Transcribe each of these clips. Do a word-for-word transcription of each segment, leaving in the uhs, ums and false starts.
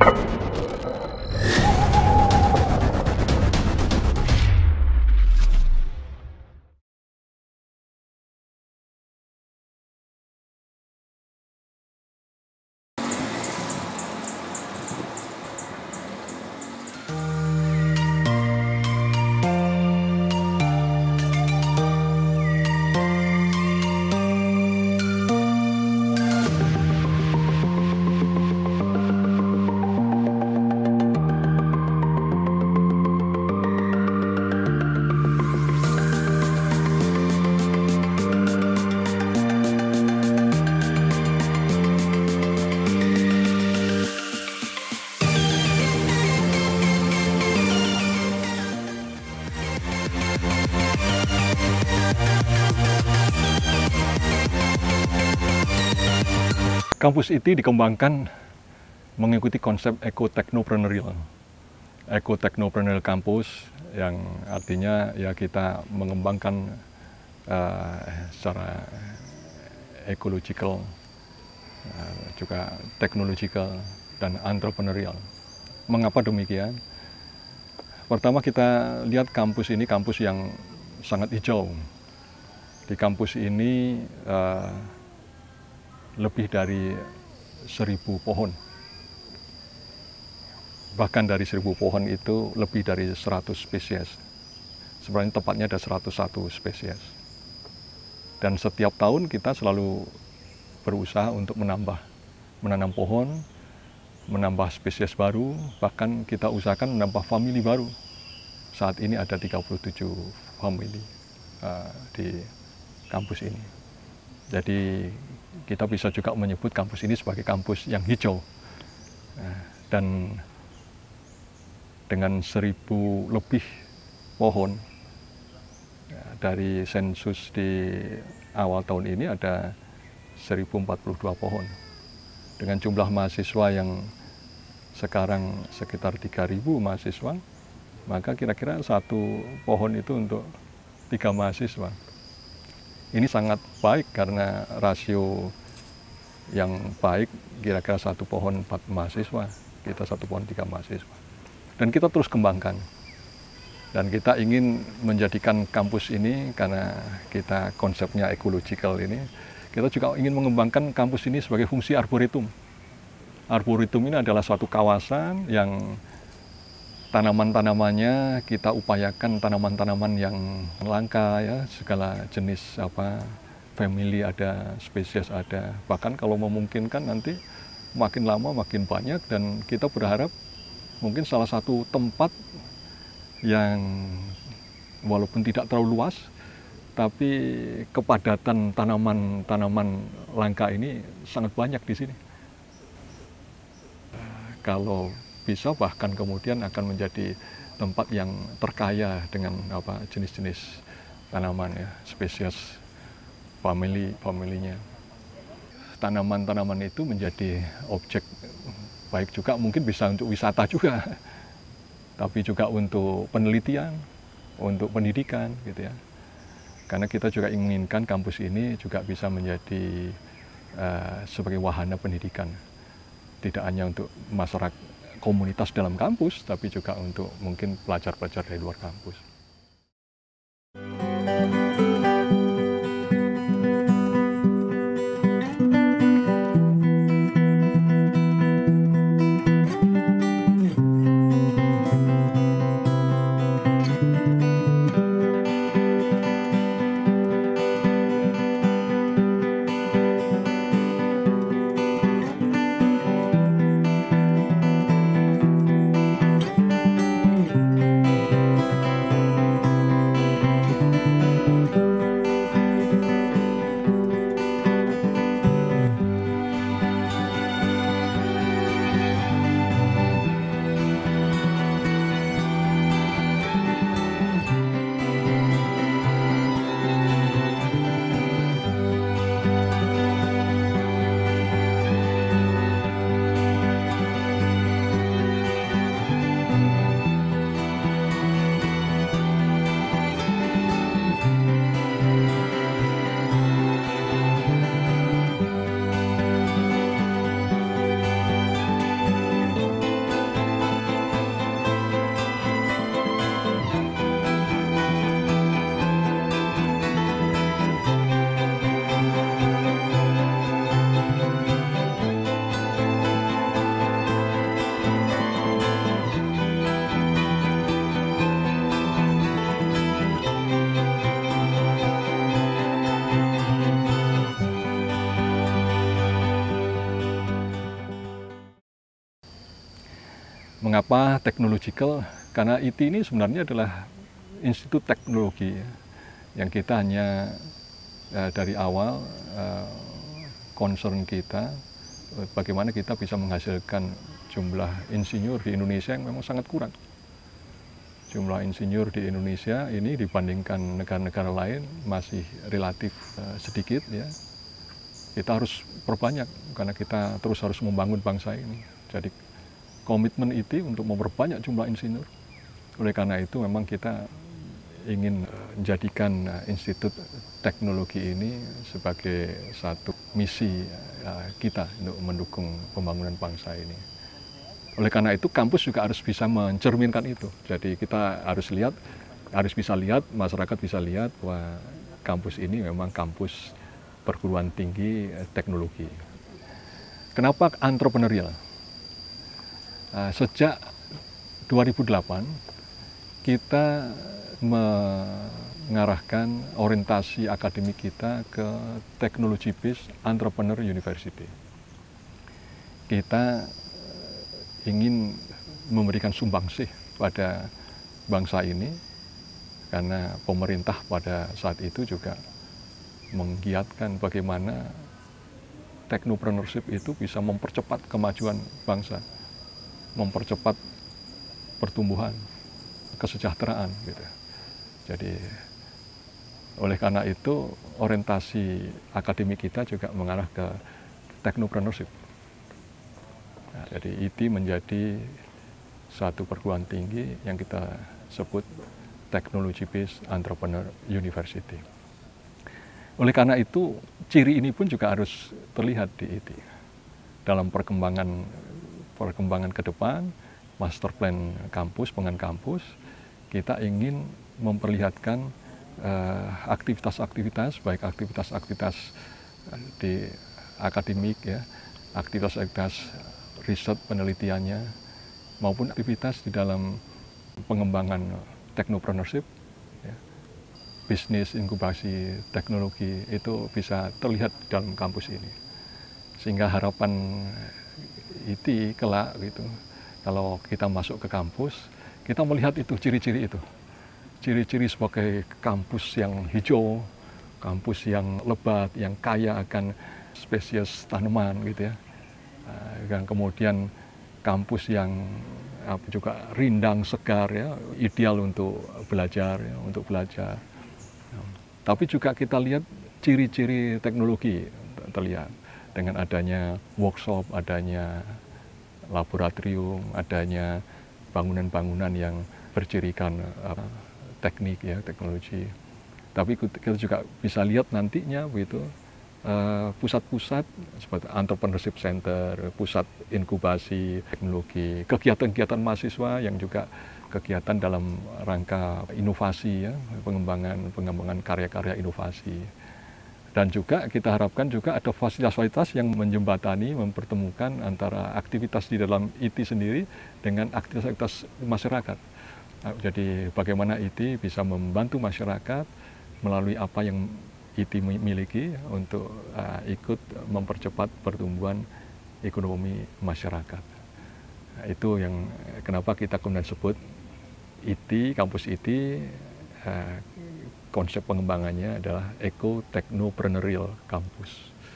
Kampus I T dikembangkan mengikuti konsep eco-technopreneurial. Eco-technopreneurial kampus yang artinya ya kita mengembangkan uh, secara ecological, uh, juga technological dan entrepreneurial. Mengapa demikian? Pertama kita lihat kampus ini kampus yang sangat hijau. Di kampus ini uh, lebih dari seribu pohon. Bahkan dari seribu pohon itu lebih dari seratus spesies. Sebenarnya tepatnya ada seratus satu spesies. Dan setiap tahun kita selalu berusaha untuk menambah, menanam pohon, menambah spesies baru, bahkan kita usahakan menambah famili baru. Saat ini ada tiga puluh tujuh famili uh, di kampus ini. Jadi kita bisa juga menyebut kampus ini sebagai kampus yang hijau. Dan dengan seribu lebih pohon, dari sensus di awal tahun ini ada seribu empat puluh dua pohon. Dengan jumlah mahasiswa yang sekarang sekitar tiga ribu mahasiswa, maka kira-kira satu pohon itu untuk tiga mahasiswa. Ini sangat baik karena rasio yang baik, kira-kira satu pohon empat mahasiswa, kita satu pohon tiga mahasiswa. Dan kita terus kembangkan. Dan kita ingin menjadikan kampus ini, karena kita konsepnya ecological ini, kita juga ingin mengembangkan kampus ini sebagai fungsi arboretum. Arboretum ini adalah suatu kawasan yang tanaman-tanamannya kita upayakan tanaman-tanaman yang langka, ya, segala jenis apa family ada, spesies ada. Bahkan kalau memungkinkan nanti makin lama makin banyak, dan kita berharap mungkin salah satu tempat yang walaupun tidak terlalu luas, tapi kepadatan tanaman-tanaman langka ini sangat banyak di sini. Kalau bisa bahkan kemudian akan menjadi tempat yang terkaya dengan apa jenis-jenis tanaman, ya, spesies famili familinya. Tanaman-tanaman itu menjadi objek baik juga, mungkin bisa untuk wisata juga, tapi juga untuk penelitian, untuk pendidikan, gitu ya. Karena kita juga inginkan kampus ini juga bisa menjadi uh, sebagai wahana pendidikan, tidak hanya untuk masyarakat komunitas dalam kampus, tapi juga untuk mungkin pelajar-pelajar dari luar kampus. Mengapa technological? Karena I T ini sebenarnya adalah institut teknologi ya, yang kita hanya eh, dari awal eh, concern kita eh, bagaimana kita bisa menghasilkan jumlah insinyur di Indonesia yang memang sangat kurang. Jumlah insinyur di Indonesia ini dibandingkan negara-negara lain masih relatif eh, sedikit ya. Kita harus perbanyak karena kita terus harus membangun bangsa ini. Jadi komitmen I T untuk memperbanyak jumlah insinyur. Oleh karena itu memang kita ingin menjadikan institut teknologi ini sebagai satu misi kita untuk mendukung pembangunan bangsa ini. Oleh karena itu kampus juga harus bisa mencerminkan itu. Jadi kita harus lihat, harus bisa lihat, masyarakat bisa lihat bahwa kampus ini memang kampus perguruan tinggi teknologi. Kenapa entrepreneurial? Sejak dua ribu delapan kita mengarahkan orientasi akademik kita ke Technology Based Entrepreneur University. Kita ingin memberikan sumbangsih pada bangsa ini karena pemerintah pada saat itu juga menggiatkan bagaimana technopreneurship itu bisa mempercepat kemajuan bangsa, mempercepat pertumbuhan, kesejahteraan gitu. Jadi oleh karena itu orientasi akademik kita juga mengarah ke technopreneurship. Nah, jadi I T menjadi satu perguruan tinggi yang kita sebut Technology Based Entrepreneur University. Oleh karena itu ciri ini pun juga harus terlihat di I T. Dalam perkembangan perkembangan ke depan, master plan kampus, pengen kampus, kita ingin memperlihatkan aktivitas-aktivitas, uh, baik aktivitas-aktivitas di akademik, ya, aktivitas-aktivitas riset penelitiannya, maupun aktivitas di dalam pengembangan technopreneurship, ya, bisnis inkubasi teknologi itu bisa terlihat dalam kampus ini. Sehingga harapan I T kelak gitu, kalau kita masuk ke kampus, kita melihat itu, ciri-ciri itu. Ciri-ciri sebagai kampus yang hijau, kampus yang lebat, yang kaya akan spesies tanaman gitu ya. Dan kemudian kampus yang apa, juga rindang, segar ya, ideal untuk belajar ya, untuk belajar. Tapi juga kita lihat ciri-ciri teknologi terlihat dengan adanya workshop, adanya laboratorium, adanya bangunan-bangunan yang bercirikan uh, teknik ya, teknologi. Tapi kita juga bisa lihat nantinya begitu pusat-pusat uh, seperti entrepreneurship center, pusat inkubasi teknologi, kegiatan-kegiatan mahasiswa yang juga kegiatan dalam rangka inovasi ya, pengembangan pengembangan karya-karya inovasi. Dan juga kita harapkan juga ada fasilitas-fasilitas yang menjembatani, mempertemukan antara aktivitas di dalam I T sendiri dengan aktivitas masyarakat. Jadi bagaimana I T bisa membantu masyarakat melalui apa yang I T miliki untuk uh, ikut mempercepat pertumbuhan ekonomi masyarakat. Nah, itu yang kenapa kita kemudian sebut I T, kampus I T, uh, konsep pengembangannya adalah eco-technopreneurial campus.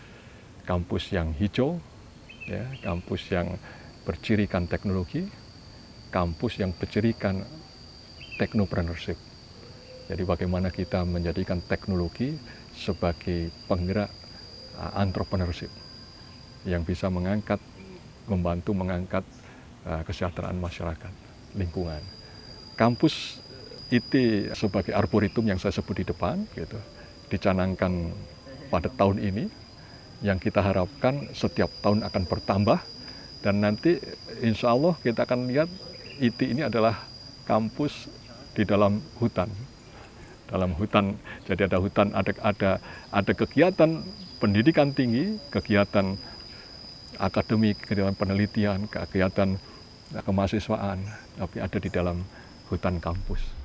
Kampus yang hijau, ya, kampus yang bercirikan teknologi, kampus yang bercirikan technopreneurship. Jadi bagaimana kita menjadikan teknologi sebagai penggerak uh, entrepreneurship yang bisa mengangkat, membantu mengangkat uh, kesejahteraan masyarakat, lingkungan. Kampus I T sebagai arboretum yang saya sebut di depan, gitu, dicanangkan pada tahun ini, yang kita harapkan setiap tahun akan bertambah, dan nanti insya Allah kita akan lihat I T ini adalah kampus di dalam hutan, dalam hutan. Jadi ada hutan, ada ada ada kegiatan pendidikan tinggi, kegiatan akademik, kegiatan penelitian, kegiatan kemahasiswaan, tapi ada di dalam hutan kampus.